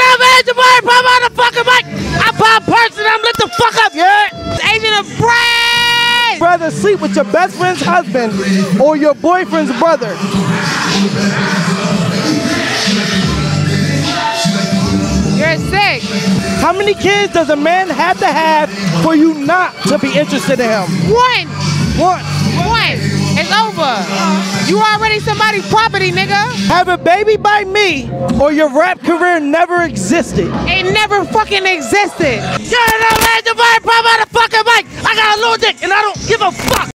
up, Agent Boy, pop on the fucking mic. I pop person, I'm lit the fuck up, yeah? Agent of Brain! Rather sleep with your best friend's husband or your boyfriend's brother? You're sick. How many kids does a man have to have for you not to be interested in him? One. One. It's over. You already somebody's property, nigga. Have a baby by me or your rap career never existed? It never fucking existed. Get it up, Agent Boy, pop on the fucking mic. I got a little dick and I don't give a fuck.